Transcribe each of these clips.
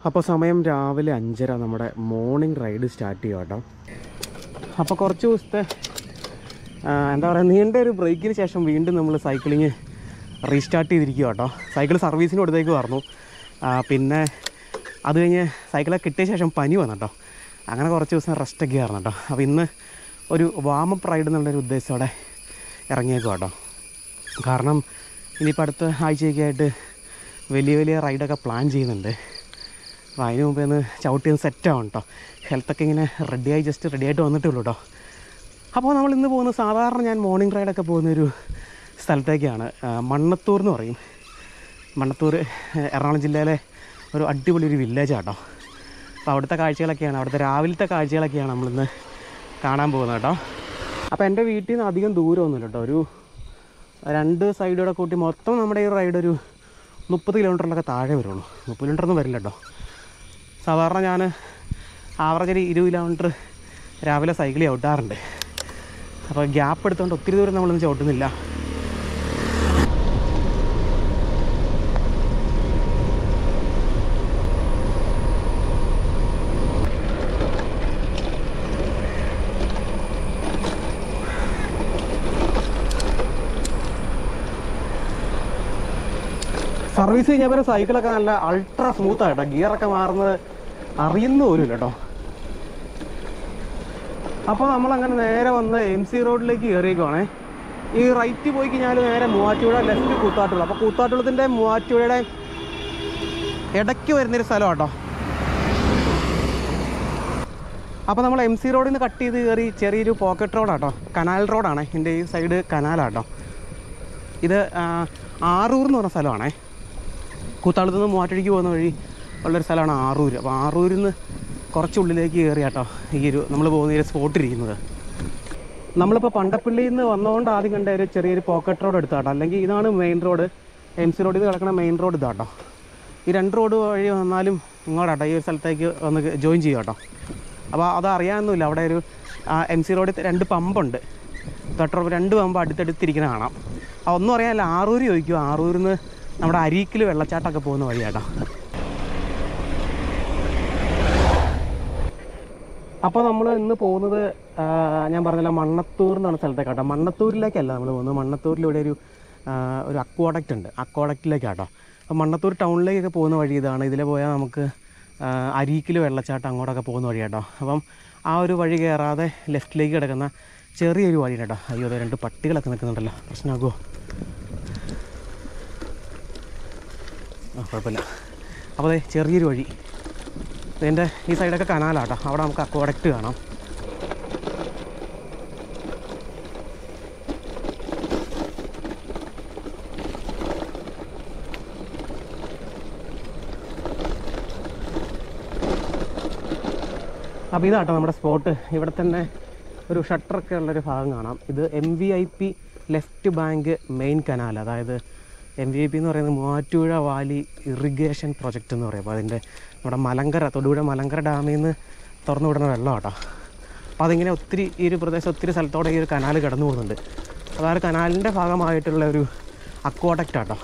അപ്പോൾ സമയം രാവിലെ 5:30 നമ്മുടെ മോർണിംഗ് റൈഡ് സ്റ്റാർട്ട് ചെയ്യാം കേട്ടോ. അപ്പോൾ കുറച്ച് ദിവസത്തെ എന്താ പറയുക നീണ്ട ഒരു ബ്രേക്കിന് ശേഷം വീണ്ടും നമ്മൾ സൈക്ലിങ് റീസ്റ്റാർട്ട് ചെയ്തിരിക്കുക കേട്ടോ. സൈക്കിൾ സർവീസിന് കൊടുത്തേക്ക് പറഞ്ഞു. പിന്നെ അത് കഴിഞ്ഞ് സൈക്കിളൊക്കെ കിട്ടിയ ശേഷം പനി വന്നു കേട്ടോ. അങ്ങനെ കുറച്ച് ദിവസം റെസ്റ്റൊക്കെ ആയിരുന്നു കേട്ടോ. അപ്പോൾ ഇന്ന് ഒരു വാമപ്പ് റൈഡ് എന്നുള്ളൊരു ഉദ്ദേശത്തോടെ ഇറങ്ങിയേക്കും കേട്ടോ. കാരണം ഇനിയിപ്പോൾ അടുത്ത ആഴ്ചയൊക്കെ ആയിട്ട് വലിയ റൈഡൊക്കെ പ്ലാൻ ചെയ്യുന്നുണ്ട്. അപ്പോൾ അതിന് മുമ്പേ ഒന്ന് ചവിട്ടി ഒന്ന് സെറ്റാവും കേട്ടോ. ഹെൽത്തൊക്കെ ഇങ്ങനെ റെഡിയായിട്ട് വന്നിട്ടേ ഉള്ളൂ കേട്ടോ. അപ്പോൾ നമ്മളിന്ന് പോകുന്നത് സാധാരണ ഞാൻ മോർണിംഗ് റൈഡൊക്കെ പോകുന്നൊരു സ്ഥലത്തേക്കാണ്. മണ്ണത്തൂർ എന്ന് പറയും. മണ്ണത്തൂർ എറണാകുളം ജില്ലയിലെ ഒരു അടിപൊളി ഒരു വില്ലേജാണ് കേട്ടോ. അപ്പോൾ അവിടുത്തെ കാഴ്ചകളൊക്കെയാണ്, അവിടുത്തെ രാവിലത്തെ കാഴ്ചകളൊക്കെയാണ് നമ്മളിന്ന് കാണാൻ പോകുന്നത് കേട്ടോ. അപ്പോൾ എൻ്റെ വീട്ടിൽ നിന്ന് അധികം ദൂരമൊന്നുമില്ല കേട്ടോ. ഒരു 2 സൈഡുകൂടെ കൂട്ടി മൊത്തം നമ്മുടെ ഈ റൈഡ് ഒരു 30 കിലോമീറ്ററിലൊക്കെ താഴെ വരുള്ളൂ. 30 കിലോമീറ്ററൊന്നും വരില്ല കേട്ടോ. സാധാരണ ഞാൻ ആവറേജ് ഒരു 20 കിലോമീറ്റർ രാവിലെ സൈക്കിൾ ചവിട്ടാറുണ്ട്. അപ്പോൾ ഗ്യാപ്പ് എടുത്തുകൊണ്ട് ഒത്തിരി ദൂരം നമ്മളൊന്നും ചവിട്ടുന്നില്ല. സർവീസ് കഴിഞ്ഞാൽ സൈക്കിളൊക്കെ നല്ല അൾട്രാ സ്മൂത്തായിട്ടോ. ഗിയറൊക്കെ മാറുന്നത് അറിയുന്ന പോലും ഇല്ല കേട്ടോ. അപ്പോൾ നമ്മളങ്ങനെ നേരെ വന്ന് MC റോഡിലേക്ക് കയറിയേക്കുവാണേ. ഈ റൈറ്റ് പോയി കഴിഞ്ഞാൽ നേരെ മൂവാറ്റുപുഴ, ലെഫ്റ്റ് കൂത്താട്ടുകുളം. അപ്പോൾ കൂത്താട്ടുകുളത്തിൻ്റെ മൂവാറ്റുപുഴയുടെ ഇടയ്ക്ക് വരുന്നൊരു സ്ഥലം കേട്ടോ. അപ്പോൾ നമ്മൾ MC റോഡിൽ നിന്ന് കട്ട് ചെയ്ത് കയറി ചെറിയൊരു പോക്കറ്റ് റോഡാട്ടോ. കനാൽ റോഡാണ്. എൻ്റെ ഈ സൈഡ് കനാലാട്ടോ. ഇത് ആറൂർ എന്ന് പറഞ്ഞ സ്ഥലമാണേ. കൂത്താളത്ത് നിന്ന് മൂവാറ്റുപുഴയ്ക്ക് പോകുന്ന വഴി ഉള്ളൊരു സ്ഥലമാണ് ആറൂർ. അപ്പോൾ ആറൂരിൽ നിന്ന് കുറച്ചുള്ളിലേക്ക് കയറി കേട്ടോ ഈ ഒരു നമ്മൾ പോകുന്ന ഒരു സ്പോട്ട് ഇരിക്കുന്നത്. നമ്മളിപ്പോൾ പണ്ടപ്പള്ളിയിൽ നിന്ന് വന്നുകൊണ്ട് ആദ്യം കണ്ട ഒരു ചെറിയൊരു പോക്കറ്റ് റോഡ് എടുത്താട്ടോ. അല്ലെങ്കിൽ ഇതാണ് മെയിൻ റോഡ്. MC റോഡിൽ നിന്ന് കിടക്കുന്ന മെയിൻ റോഡ് ഇതാട്ടോ. ഈ 2 റോഡ് വഴി വന്നാലും ഇങ്ങോട്ടാട്ടോ ഈ ഒരു സ്ഥലത്തേക്ക് ഒന്ന് ജോയിൻ ചെയ്യും കേട്ടോ. അപ്പോൾ അത് അറിയാനൊന്നുമില്ല. അവിടെ ഒരു MC റോഡിൽ 2 പമ്പുണ്ട്. 2 പമ്പ് അടുത്തടുത്തിരിക്കുന്ന കാണാം. ഒന്നും അറിയാനില്ല. ആറൂർ ചോദിക്കും. ആറൂരിൽ നിന്ന് നമ്മുടെ അരീക്കിൽ വെള്ളച്ചാട്ടമൊക്കെ പോകുന്ന വഴിയാട്ടോ. അപ്പോൾ നമ്മൾ ഇന്ന് പോകുന്നത് ഞാൻ പറഞ്ഞില്ല മണ്ണത്തൂർ എന്നാണ് സ്ഥലത്തേക്കാട്ടോ. മണ്ണത്തൂരിലേക്കല്ല നമ്മൾ പോകുന്നത്. മണ്ണത്തൂരിലൂടെ ഒരു അക്വാഡക്റ്റ് ഉണ്ട്. അക്വാഡക്റ്റിലേക്കാട്ടോ. അപ്പോൾ മണ്ണത്തൂർ ടൗണിലേക്കൊക്കെ പോകുന്ന വഴി ഇതാണ്. ഇതിലെ പോയാൽ നമുക്ക് അരീക്കിൽ വെള്ളച്ചാട്ടം അങ്ങോട്ടൊക്കെ പോകുന്ന വഴിയാട്ടോ. അപ്പം ആ ഒരു വഴി കയറാതെ ലെഫ്റ്റിലേക്ക് കിടക്കുന്ന ചെറിയൊരു വഴി കേട്ടോ. അയ്യോ 2 പട്ടികളൊക്കെ നിൽക്കുന്നുണ്ടല്ലോ. പ്രശ്നമാകുമോ? കുഴപ്പമില്ല. അപ്പോൾ അതെ ചെറിയൊരു വഴി. ഇതിൻ്റെ ഈ സൈഡൊക്കെ കനാലാട്ടോ. അവിടെ നമുക്ക് അക്വാഡക്റ്റ് കാണാം. അപ്പോൾ ഇതാട്ടോ നമ്മുടെ സ്പോട്ട്. ഇവിടെ തന്നെ ഒരു ഷട്ടറൊക്കെ ഉള്ളൊരു ഭാഗം കാണാം. ഇത് MVP left bank main canal. അതായത് MVP എന്ന് പറയുന്നത് മൂവാറ്റുപുഴ വാലി ഇറിഗേഷൻ പ്രൊജക്റ്റ് എന്ന് പറയും. അപ്പോൾ അതിൻ്റെ നമ്മുടെ മലങ്കര തൊടുപുഴ മലങ്കര ഡാമിൽ നിന്ന് തുറന്നു വിടുന്ന വെള്ളം കേട്ടോ. അപ്പോൾ അതിങ്ങനെ ഒത്തിരി ഈ ഒരു പ്രദേശം ഒത്തിരി സ്ഥലത്തോടെ ഈ ഒരു കനാൽ കടന്നു പോകുന്നുണ്ട്. അതായത് കനാലിൻ്റെ ഭാഗമായിട്ടുള്ള ഒരു അക്വാഡക്റ്റ് ആട്ടോ.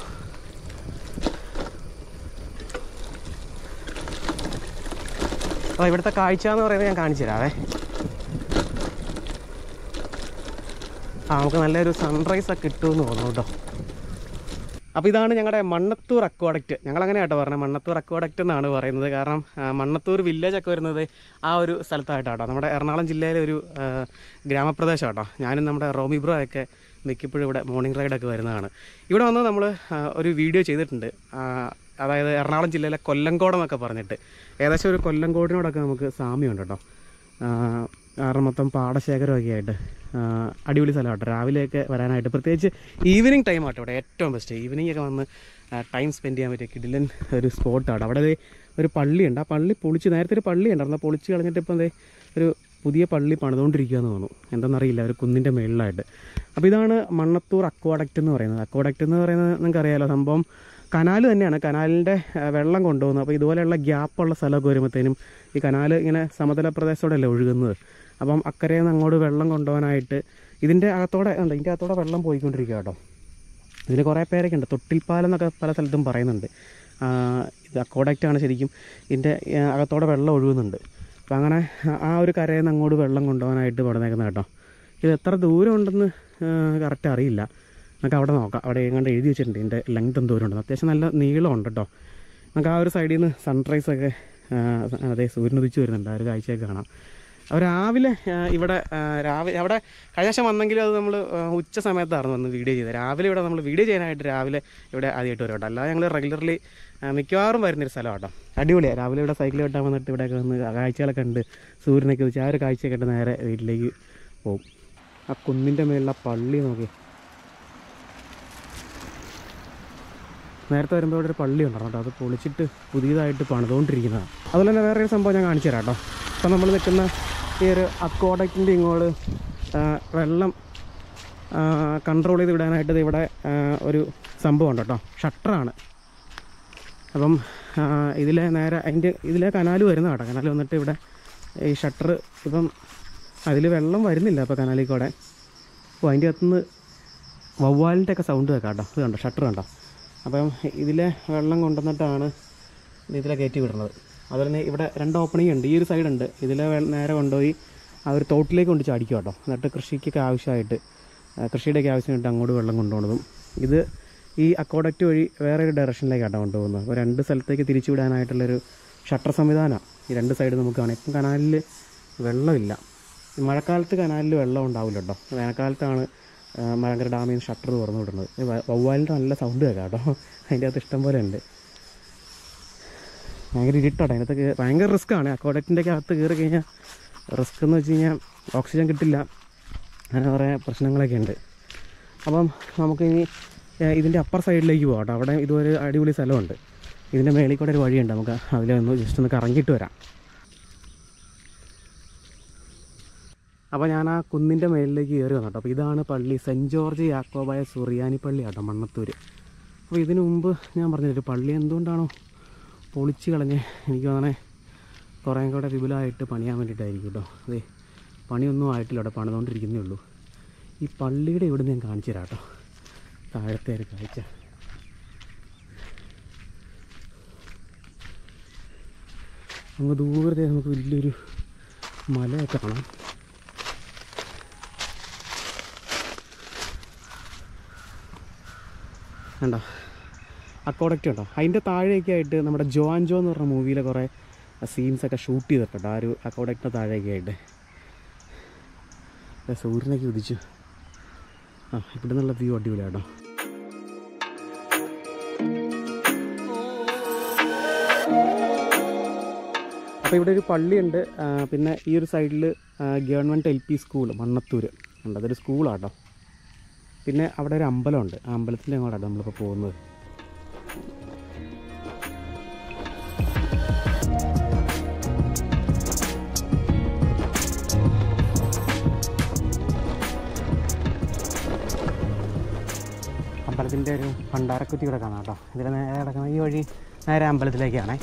അപ്പോൾ ഇവിടുത്തെ കാഴ്ച എന്ന് പറയുന്നത് ഞാൻ കാണിച്ചു തരാവേ. നമുക്ക് നല്ലൊരു സൺറൈസൊക്കെ കിട്ടുമെന്ന് തോന്നുന്നു കേട്ടോ. അപ്പോൾ ഇതാണ് ഞങ്ങളുടെ മണ്ണത്തൂർ അക്വാഡക്റ്റ്. ഞങ്ങളങ്ങനെ കേട്ടോ പറഞ്ഞത് മണ്ണത്തൂർ അക്വാഡക്റ്റ് എന്നാണ് പറയുന്നത്. കാരണം മണ്ണത്തൂർ വില്ലേജൊക്കെ വരുന്നത് ആ ഒരു സ്ഥലത്തായിട്ടാട്ടോ. നമ്മുടെ എറണാകുളം ജില്ലയിലെ ഒരു ഗ്രാമപ്രദേശം കേട്ടോ. ഞാനും നമ്മുടെ റോമി ബ്രോ ഒക്കെ മിക്കപ്പോഴും ഇവിടെ മോർണിംഗ് റൈഡൊക്കെ വരുന്നതാണ്. ഇവിടെ വന്ന് നമ്മൾ ഒരു വീഡിയോ ചെയ്തിട്ടുണ്ട്. അതായത് എറണാകുളം ജില്ലയിലെ കൊല്ലങ്കോട് എന്നൊക്കെ പറഞ്ഞിട്ട് ഏകദേശം ഒരു കൊല്ലങ്കോടിനോടൊക്കെ നമുക്ക് സാമ്യമുണ്ട് കേട്ടോ. കാരണം മൊത്തം പാടശേഖരമൊക്കെ ആയിട്ട് അടിപൊളി സ്ഥലം കേട്ടോ. രാവിലെയൊക്കെ വരാനായിട്ട് പ്രത്യേകിച്ച് ഈവനിങ് ടൈം ആട്ടോ ഇവിടെ ഏറ്റവും ബെസ്റ്റ്. ഈവനിങ് ഒക്കെ വന്ന് ടൈം സ്പെൻഡ് ചെയ്യാൻ പറ്റിയ കിടിലൻ ഒരു സ്പോട്ടാണ്. അവിടെ ഒരു പള്ളിയുണ്ട്. ആ പള്ളി പൊളിച്ച് നേരത്തെ ഒരു പള്ളി ഉണ്ടായിരുന്നു. ആ പൊളിച്ച് കളഞ്ഞിട്ട് ഇപ്പം ഒരു പുതിയ പള്ളി പണിതുകൊണ്ടിരിക്കുകയെന്ന് തോന്നുന്നു. എന്തെന്നറിയില്ല. ഒരു കുന്നിൻ്റെ മേളിലായിട്ട്. അപ്പോൾ ഇതാണ് മണ്ണത്തൂർ അക്വാഡക്റ്റ് എന്ന് പറയുന്നത്. അക്വാഡക്റ്റ് എന്ന് പറയുന്നത് നിങ്ങൾക്കറിയാമല്ലോ, സംഭവം കനാൽ തന്നെയാണ്. കനാലിൻ്റെ വെള്ളം കൊണ്ടുപോകുന്നത്. അപ്പോൾ ഇതുപോലെയുള്ള ഗ്യാപ്പുള്ള സ്ഥലമൊക്കെ വരുമ്പോഴത്തേനും ഈ കനാൽ ഇങ്ങനെ സമതല പ്രദേശത്തോടെയല്ലേ ഒഴുകുന്നത്. അപ്പം അക്കരയിൽ നിന്ന് അങ്ങോട്ട് വെള്ളം കൊണ്ടുപോകാനായിട്ട് ഇതിൻ്റെ അകത്തോടെ വെള്ളം പോയിക്കൊണ്ടിരിക്കുക കേട്ടോ. ഇതിന് കുറേ പേരൊക്കെ ഉണ്ട്. തൊട്ടിൽപ്പാലം എന്നൊക്കെ പല സ്ഥലത്തും പറയുന്നുണ്ട്. ഇത് അക്കോഡക്റ്റാണ് ശരിക്കും. ഇതിൻ്റെ അകത്തോടെ വെള്ളം ഒഴുകുന്നുണ്ട്. അപ്പോൾ അങ്ങനെ ആ ഒരു കരയിൽ നിന്ന് അങ്ങോട്ട് വെള്ളം കൊണ്ടുപോകാനായിട്ട് പണിതേക്കുന്നത് കേട്ടോ. ഇത് എത്ര ദൂരം ഉണ്ടെന്ന് കറക്റ്റ് അറിയില്ല. നമുക്ക് അവിടെ നോക്കാം. അവിടെ എങ്ങാണ്ട് എഴുതി വെച്ചിട്ടുണ്ട് ഇതിൻ്റെ ലെങ്ത് ദൂരം ഉണ്ടെന്ന്. അത്യാവശ്യം നല്ല നീളമുണ്ട് കേട്ടോ. നമുക്ക് ആ ഒരു സൈഡിൽ നിന്ന് സൺറൈസൊക്കെ അതെ സൂര്യൻ ഉദിച്ച് വരുന്നുണ്ട്. ആ ഒരു കാഴ്ചയൊക്കെ കാണാം. അപ്പോൾ രാവിലെ ഇവിടെ രാവിലെ അവിടെ കഴിഞ്ഞ വർഷം വന്നെങ്കിലും അത് നമ്മൾ ഉച്ച സമയത്തായിരുന്നു വന്ന് വീഡിയോ ചെയ്തത്. രാവിലെ ഇവിടെ നമ്മൾ വീഡിയോ ചെയ്യാനായിട്ട് രാവിലെ ഇവിടെ ആദ്യമായിട്ട് വരും കേട്ടോ. അല്ലാതെ ഞങ്ങൾ റെഗുലർലി മിക്കവാറും വരുന്നൊരു സ്ഥലം കേട്ടോ. അടിപൊളിയാണ്. രാവിലെ ഇവിടെ സൈക്കിൾ വെട്ടാൻ വന്നിട്ട് ഇവിടെയൊക്കെ വന്ന് കാഴ്ചകളൊക്കെ ഉണ്ട്. സൂര്യനൊക്കെ വെച്ച് ആ ഒരു കാഴ്ചയൊക്കെ ഉണ്ട് നേരെ വീട്ടിലേക്ക് പോകും. ആ കുന്നിൻ്റെ മേലുള്ള പള്ളി നോക്കി. നേരത്തെ വരുമ്പോൾ ഇവിടെ ഒരു പള്ളി ഉണ്ടായിരുന്നു കേട്ടോ. അത് പൊളിച്ചിട്ട് പുതിയതായിട്ട് പണിതുകൊണ്ടിരിക്കുന്നതാണ്. അതുപോലെ തന്നെ വേറൊരു സംഭവം ഞാൻ കാണിച്ചു തരാം കേട്ടോ. ഇപ്പം നമ്മൾ നിൽക്കുന്ന ഈ ഒരു അക്വാഡക്റ്റിൻ്റെ ഇങ്ങോട്ട് വെള്ളം കൺട്രോൾ ചെയ്ത് വിടാനായിട്ട് ഇവിടെ ഒരു സംഭവം ഉണ്ട് കേട്ടോ. ഷട്ടറാണ്. അപ്പം ഇതിലെ നേരെ ഇതിലെ കനാല് വരുന്ന കേട്ടോ. കനാല് വന്നിട്ട് ഇവിടെ ഈ ഷട്ടർ ഇപ്പം അതിൽ വെള്ളം വരുന്നില്ല അപ്പോൾ കനാലിൽ കൂടെ. അപ്പോൾ അതിൻ്റെ അകത്തുനിന്ന് വവ്വാലിൻ്റെ ഒക്കെ സൗണ്ട് കേൾക്കാം കേട്ടോ. ഇത് കണ്ടോ ഷട്ടർ കണ്ടോ. അപ്പം ഇതിലെ വെള്ളം കൊണ്ടുവന്നിട്ടാണ് ഇതിലെ കയറ്റി വിടുന്നത്. അതുപോലെ തന്നെ ഇവിടെ 2 ഓപ്പണിംഗ് ഉണ്ട്. ഈ ഒരു സൈഡുണ്ട്. ഇതിലെ നേരെ കൊണ്ടുപോയി ആ ഒരു തോട്ടിലേക്ക് കൊണ്ട് ചാടിക്കും കേട്ടോ. എന്നിട്ട് കൃഷിക്കൊക്കെ ആവശ്യമായിട്ട് കൃഷിയുടെയൊക്കെ ആവശ്യമായിട്ട് അങ്ങോട്ട് വെള്ളം കൊണ്ടുപോകുന്നതും. ഇത് ഈ അക്വാഡക്റ്റ് വഴി വേറെ ഒരു ഡയറക്ഷനിലേക്കാട്ടോ കൊണ്ടുപോകുന്നത്. അപ്പോൾ 2 സ്ഥലത്തേക്ക് തിരിച്ചു വിടാനായിട്ടുള്ളൊരു ഷട്ടർ സംവിധാനമാണ് ഈ 2 സൈഡ് നമുക്ക് കാണാം. ഇപ്പം കനാലിൽ വെള്ളമില്ല. മഴക്കാലത്ത് കനാലിൽ വെള്ളം ഉണ്ടാവില്ല കേട്ടോ. വേനൽക്കാലത്താണ് മലങ്കര ഡാമിൽ നിന്ന് ഷട്ടർ തുറന്നു വിടുന്നത്. വവ്വാലിൻ്റെ നല്ല സൗണ്ട് കേൾക്കാം കേട്ടോ. അതിൻ്റെ അകത്ത് ഇഷ്ടം പോലെ ഉണ്ട്. ഭയങ്കര ഇരുട്ടാട്ടോ. അതിനകത്ത് ഭയങ്കര റിസ്ക്കാണ്. അക്വാഡക്റ്റിൻ്റെ അകത്ത് കയറി കഴിഞ്ഞാൽ റിസ്ക് എന്ന് വെച്ച് കഴിഞ്ഞാൽ ഓക്സിജൻ കിട്ടില്ല, അങ്ങനെ കുറേ പ്രശ്നങ്ങളൊക്കെ ഉണ്ട്. അപ്പം നമുക്കിനി ഇതിൻ്റെ അപ്പർ സൈഡിലേക്ക് പോകാം കേട്ടോ. അവിടെ ഇതുപോലെ അടിപൊളി സ്ഥലമുണ്ട്. ഇതിൻ്റെ മേളിൽ കൂടെ ഒരു വഴിയുണ്ട്. നമുക്ക് അതിലൊന്ന് ജസ്റ്റ് ഒന്ന് കറങ്ങിയിട്ട് വരാം. അപ്പോൾ ഞാൻ ആ കുന്നിൻ്റെ മേലിലേക്ക് കയറി വന്നു കേട്ടോ. അപ്പോൾ ഇതാണ് പള്ളി. സെൻറ്റ് ജോർജ് യാക്കോബായ സുറിയാനി പള്ളി കേട്ടോ, മണ്ണത്തൂർ. അപ്പോൾ ഇതിനു മുമ്പ് ഞാൻ പറഞ്ഞൊരു പള്ളി എന്തുകൊണ്ടാണോ പൊളിച്ച് കളഞ്ഞ് എനിക്ക് തോന്നണേ കുറേ കൂടെ വിപുലമായിട്ട് പണിയാൻ വേണ്ടിയിട്ടായിരിക്കും കേട്ടോ. അതെ പണിയൊന്നും ആയിട്ടില്ല, അവിടെ പണിതുകൊണ്ടിരിക്കുന്നേ ഉള്ളൂ. ഈ പള്ളിയുടെ ഇവിടെ ഞാൻ കാണിച്ചു തരാം കേട്ടോ. താഴത്തെ ഒരു കാഴ്ച അങ്ങ് ദൂരത്തെ നമുക്ക് വലിയൊരു മലയൊക്കെ കാണാം. കണ്ടോ അക്വാഡക്റ്റ് ഉണ്ടോ. അതിൻ്റെ താഴേക്ക് ആയിട്ട് നമ്മുടെ ജോആൻജോ എന്ന് പറഞ്ഞ മൂവിയിലെ കുറേ സീൻസൊക്കെ ഷൂട്ട് ചെയ്തിട്ടുണ്ടോ ആ ഒരു അക്വാഡക്റ്റിൻ്റെ താഴേക്ക് ആയിട്ട്. സൂര്യനൊക്കെ ഉദിച്ചു. ഇവിടെ നിന്നുള്ള വ്യൂ അടിപൊളിയാട്ടോ. അപ്പോൾ ഇവിടെ ഒരു പള്ളിയുണ്ട്. പിന്നെ ഈ ഒരു സൈഡിൽ ഗവൺമെൻറ് LP സ്കൂൾ മണ്ണത്തൂർ ഉണ്ട്. അതൊരു സ്കൂളാട്ടോ. പിന്നെ അവിടെ ഒരു അമ്പലമുണ്ട്. ആ അമ്പലത്തിൻ്റെ അങ്ങോട്ടാണ് നമ്മളിപ്പോൾ പോകുന്നത്. അമ്പലത്തിൻ്റെ ഒരു ഭണ്ഡാരക്കുറ്റി ഇവിടെ കാണാം കേട്ടോ. ഇതിൽ നേരെ കിടക്കുന്ന ഈ വഴി നേരെ അമ്പലത്തിലേക്കാണേ.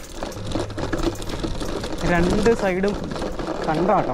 2 സൈഡും കണ്ടോ കേട്ടോ.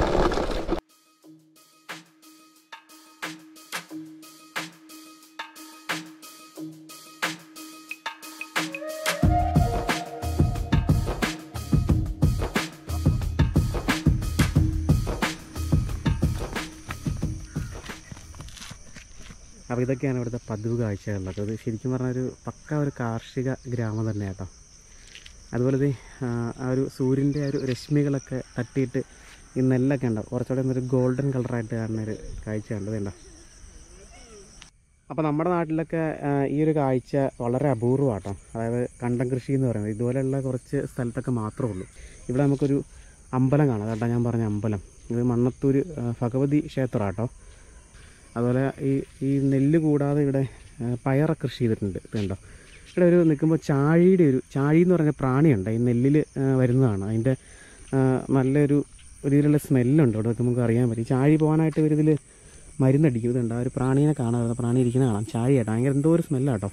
അപ്പോൾ ഇതൊക്കെയാണ് ഇവിടുത്തെ പതിവ് കാഴ്ചകളിലൊക്കെ. അത് ശരിക്കും പറഞ്ഞൊരു പക്ക ഒരു കാർഷിക ഗ്രാമം തന്നെ കേട്ടോ. അതുപോലെ ആ ഒരു സൂര്യൻ്റെ ആ ഒരു രശ്മികളൊക്കെ തട്ടിയിട്ട് ഈ നെല്ലൊക്കെ ഉണ്ടാവും. കുറച്ചുകൂടെ ഒന്നൊരു ഗോൾഡൻ കളറായിട്ട് കാണുന്നൊരു കാഴ്ച കണ്ടതുണ്ടോ. അപ്പോൾ നമ്മുടെ നാട്ടിലൊക്കെ ഈ ഒരു കാഴ്ച വളരെ അപൂർവമാട്ടോ. അതായത് കണ്ടം കൃഷി എന്ന് പറയുന്നത് ഇതുപോലെയുള്ള കുറച്ച് സ്ഥലത്തൊക്കെ മാത്രമേ ഉള്ളൂ. ഇവിടെ നമുക്കൊരു അമ്പലം കാണാം കേട്ടോ. ഞാൻ പറഞ്ഞ അമ്പലം ഇത് മണ്ണത്തൂർ ഭഗവതി ക്ഷേത്രമാട്ടോ. അതുപോലെ ഈ നെല്ല് കൂടാതെ ഇവിടെ പയറ കൃഷി ചെയ്തിട്ടുണ്ട്. ഇതുണ്ടോ ഇവിടെ ഒരു നിൽക്കുമ്പോൾ ചാഴി എന്ന് പറഞ്ഞ പ്രാണിയുണ്ട്. ഈ നെല്ലിൽ വരുന്നതാണ്. അതിൻ്റെ നല്ലൊരു രീതിയിലുള്ള സ്മെല്ലുണ്ട്. ഇവിടെ നമുക്ക് അറിയാൻ പറ്റും. ചാഴി പോകാനായിട്ട് ഇവരിതിൽ മരുന്നടിക്കും. ഇതുണ്ട് ആ ഒരു പ്രാണീനെ കാണാൻ, പ്രാണി ഇരിക്കുന്ന കാണാം. ചാഴിയാട്ടോ ഭയങ്കര എന്തോ ഒരു സ്മെല്ലാട്ടോ.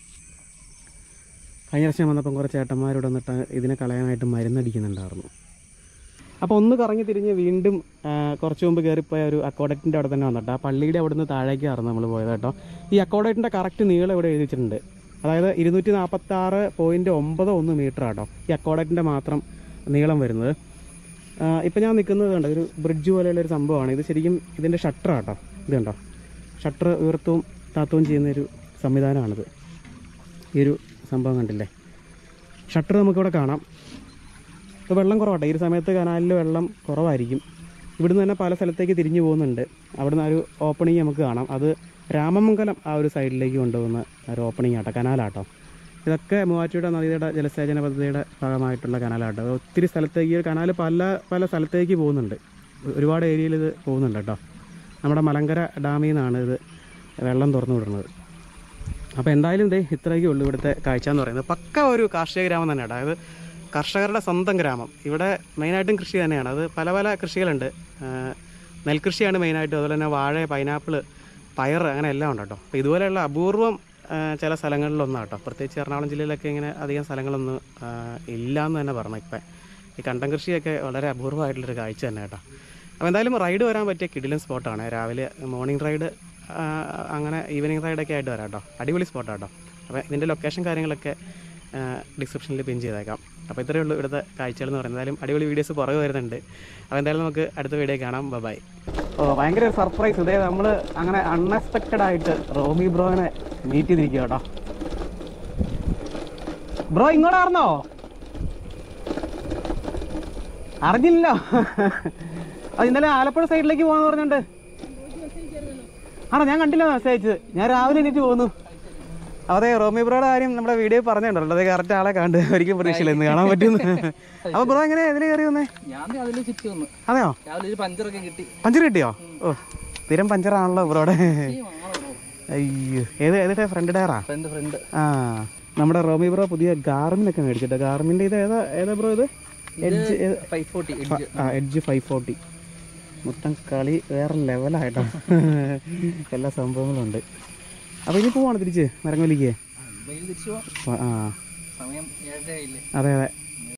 കഴിഞ്ഞ വർഷം വന്നപ്പം കുറേ ചേട്ടന്മാരോട് വന്നിട്ട് ഇതിനെ കളയാനായിട്ട് മരുന്നടിക്കുന്നുണ്ടായിരുന്നു. അപ്പോൾ ഒന്ന് കറങ്ങി തിരിഞ്ഞ് വീണ്ടും കുറച്ച് മുമ്പ് കയറിപ്പോയ ഒരു അക്വാഡക്റ്റിൻ്റെ അവിടെ തന്നെ വന്നിട്ട് ആ പള്ളിയുടെ അവിടെ നിന്ന് താഴേക്കായിരുന്നു നമ്മൾ പോയത് കേട്ടോ. ഈ അക്വാഡക്റ്റിൻ്റെ കറക്റ്റ് നീളം ഇവിടെ എഴുതി വെച്ചിട്ടുണ്ട്. അതായത് 246.91 മീറ്റർ ആട്ടോ ഈ അക്വാഡക്റ്റിൻ്റെ മാത്രം നീളം വരുന്നത്. ഇപ്പം ഞാൻ നിൽക്കുന്നത് കണ്ടോ ഒരു ബ്രിഡ്ജ് പോലെയുള്ളൊരു സംഭവമാണ്. ഇത് ശരിക്കും ഇതിൻ്റെ ഷട്ടറാട്ടോ. ഇത് കണ്ടോ, ഷട്ടർ ഉയർത്തവും താത്തവും ചെയ്യുന്നൊരു സംവിധാനമാണിത്. ഈ ഒരു സംഭവം കണ്ടില്ലേ, ഷട്ടർ നമുക്കിവിടെ കാണാം. ഇപ്പോൾ വെള്ളം കുറവാട്ടോ, ഈ ഒരു സമയത്ത് കനാലിൽ വെള്ളം കുറവായിരിക്കും. ഇവിടുന്ന് തന്നെ പല സ്ഥലത്തേക്ക് തിരിഞ്ഞു പോകുന്നുണ്ട്. അവിടുന്ന് ആ ഒരു ഓപ്പണിങ് നമുക്ക് കാണാം. അത് രാമമംഗലം ആ ഒരു സൈഡിലേക്ക് കൊണ്ടുപോകുന്ന ഒരു ഓപ്പണിങ് ആട്ടോ, കനാലാട്ടോ. ഇതൊക്കെ മൂവാറ്റുപുഴ നദിയുടെ ജലസേചന പദ്ധതിയുടെ ഭാഗമായിട്ടുള്ള കനാലാട്ടോ. ഒത്തിരി സ്ഥലത്തേക്ക് ഈ ഒരു കനാൽ പല സ്ഥലത്തേക്ക് പോകുന്നുണ്ട്. ഒരുപാട് ഏരിയയിൽ ഇത് പോകുന്നുണ്ട് കേട്ടോ. നമ്മുടെ മലങ്കര ഡാമിൽ നിന്നാണ് ഇത് വെള്ളം തുറന്നു വിടുന്നത്. അപ്പോൾ എന്തായാലും ഇത്രയൊക്കെ ഉള്ളൂ ഇവിടുത്തെ കാഴ്ച എന്ന് പറയുന്നത്. പക്ക ഒരു കാർഷിക ഗ്രാമം തന്നെയാണ്. അതായത് കർഷകരുടെ സ്വന്തം ഗ്രാമം. ഇവിടെ മെയിനായിട്ടും കൃഷി തന്നെയാണ്. അത് പല കൃഷികളുണ്ട്. നെൽകൃഷിയാണ് മെയിനായിട്ടും. അതുപോലെ തന്നെ വാഴ, പൈനാപ്പിൾ, പയർ, അങ്ങനെ എല്ലാം ഉണ്ട് കേട്ടോ. അപ്പോൾ ഇതുപോലെയുള്ള അപൂർവം ചില സ്ഥലങ്ങളിലൊന്നാണ് കേട്ടോ. പ്രത്യേകിച്ച് എറണാകുളം ജില്ലയിലൊക്കെ ഇങ്ങനെ അധികം സ്ഥലങ്ങളൊന്നും ഇല്ല എന്ന് തന്നെ പറഞ്ഞു. ഇപ്പം ഈ കണ്ടം കൃഷിയൊക്കെ വളരെ അപൂർവമായിട്ടുള്ളൊരു കാഴ്ച തന്നെ കേട്ടോ. അപ്പോൾ എന്തായാലും റൈഡ് വരാൻ പറ്റിയ കിടിലൻ സ്പോട്ടാണ്. രാവിലെ മോർണിംഗ് റൈഡ്, അങ്ങനെ ഈവനിങ് റൈഡൊക്കെ ആയിട്ട് വരാം കേട്ടോ. അടിപൊളി സ്പോട്ടാട്ടോ. അപ്പോൾ ഇതിൻ്റെ ലൊക്കേഷൻ കാര്യങ്ങളൊക്കെ ഡിസ്ക്രിപ്ഷനിൽ പിൻ ചെയ്തേക്കാം. അപ്പോൾ ഇത്രയേ ഉള്ളൂ ഇവിടുത്തെ കാഴ്ചകൾ എന്ന് പറയുന്നത്. എന്തായാലും അടിപൊളി വീഡിയോസ് പുറകെ വരുന്നുണ്ട്. അപ്പോൾ എന്തായാലും നമുക്ക് അടുത്ത വീഡിയോ കാണാം. ബൈ. ഭയങ്കര ഒരു സർപ്രൈസ്. ഇതേ നമ്മൾ അങ്ങനെ അൺഎക്സ്പെക്റ്റഡ് ആയിട്ട് റോമി ബ്രോനെ മീറ്റ് ചെയ്തിരിക്കുക കേട്ടോ. ബ്രോ ഇങ്ങോട്ടായിരുന്നോ? അറിഞ്ഞില്ല. അത് ഇന്നലെ ആലപ്പുഴ സൈഡിലേക്ക് പോകാന്ന് പറഞ്ഞുകൊണ്ട്. ആണോ? ഞാൻ കണ്ടില്ല മെസ്സേജ്. ഞാൻ രാവിലെ എണീറ്റ് പോകുന്നു. അതെ, റോമി ബ്രോയുടെ കാര്യം നമ്മുടെ വീഡിയോ പറഞ്ഞിട്ടുണ്ടല്ലോ. അതെ, കറക്റ്റ് ആളെ കണ്ട് ഒരിക്കലും പ്രതീക്ഷയില്ല ഇന്ന് കാണാൻ പറ്റുന്നു. അപ്പൊ ബ്രോ എങ്ങനെ ഇതിന് കയറി വന്നേ? അതെയോ? പഞ്ചർ കിട്ടിയോ? ഓ, സ്ഥിരം പഞ്ചറാണല്ലോ ബ്രോയുടെ. അയ്യോ, ഏത് ഫ്രണ്ട് ടയറാ? ആ, നമ്മുടെ റോമി ബ്രോ പുതിയ ഗാർമിനൊക്കെ മേടിച്ചിട്ടോ. ഗാർമിൻ്റെ ഇത് ഏതാ ബ്രോ? ഇത് എഡ്ജ് 540. മൊത്തം കളി വേറെ ലെവലായിട്ടോ. എല്ലാ സംഭവങ്ങളും ഉണ്ട്. അപ്പോൾ ഇനി പോവാണ് തിരിച്ച് മരങ്ങോലിക്ക്. ആ, അതെ.